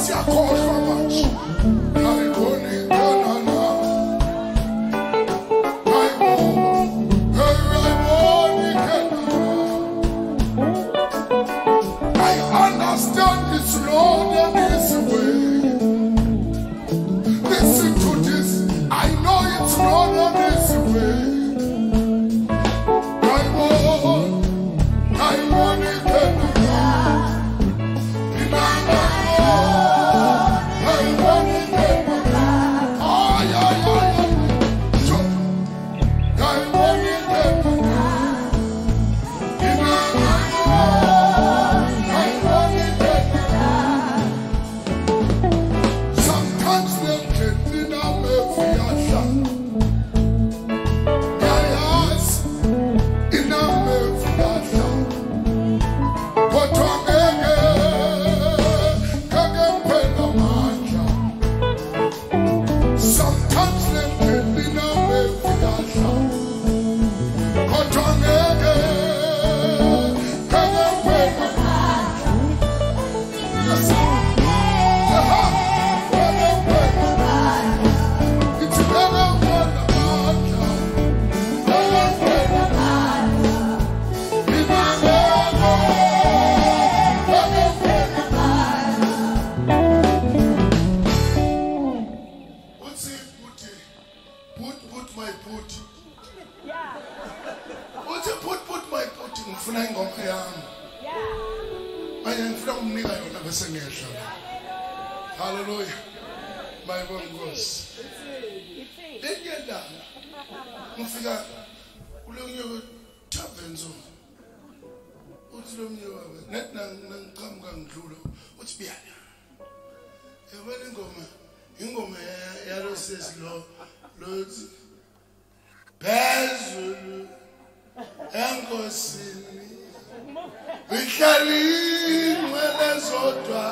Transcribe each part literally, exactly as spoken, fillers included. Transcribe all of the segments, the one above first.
siyakhohlwa manje. Ayiboni khona na. I understand it's Lord and His way. Listen to this. I know it's Lord and His way. I want, I want it. I want it. Oh, yeah, yeah, yeah. I want it. Hallelujah. My one goes. Then you're done. Mufika, ulungu tavenzo. Utulungu net nang nang kam kam dulu. What's behind? Ever ingoma, ingoma ya ya says lo lo. Bezulu, enkosini. Wikhali mwele zodwa.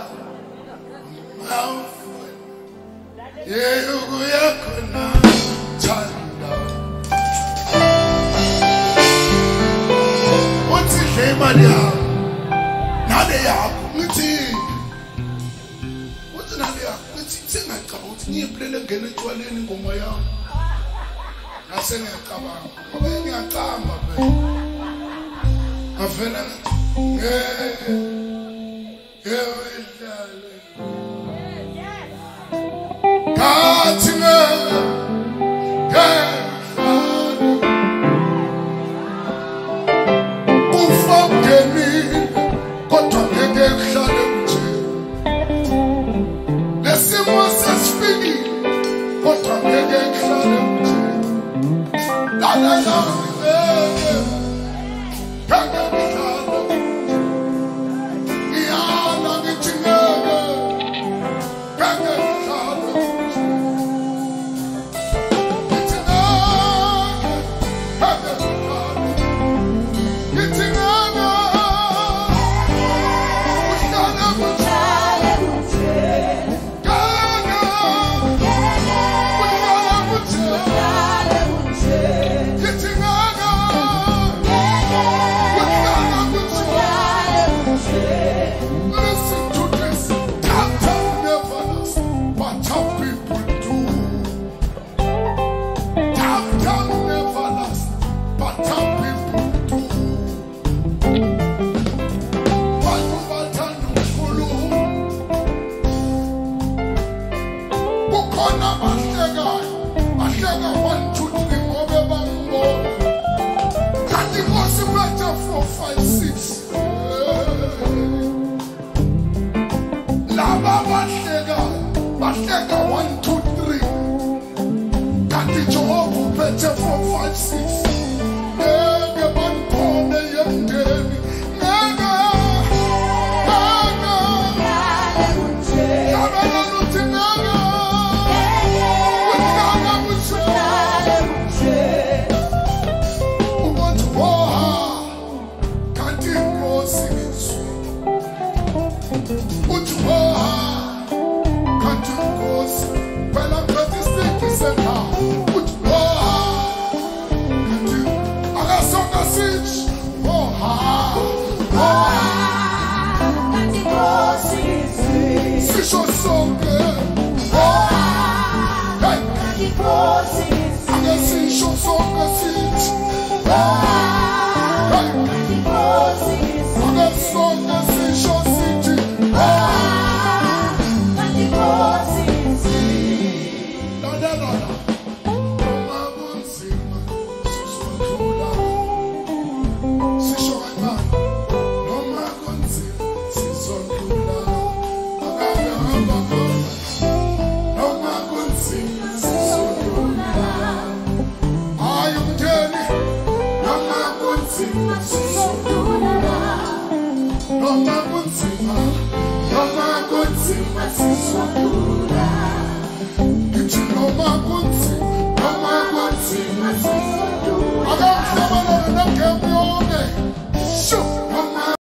Yeyukuyakona thanda. Uthi imali yakho nale yakho ngithi uthi nale yakho ngithi sengaqaba uthi ngiyiphlele ngene etshwaleni ingoma yakho nase ngiyacabanga ngoba ngiyaqamba phela avela ngathi yewedlale God's love, God's love. Who forgave me? Got to get a challenge. The same was a speedy. Got to get a challenge. La la la. Got a challenge. Yeah, I'm getting over. Got a With God. Shoot!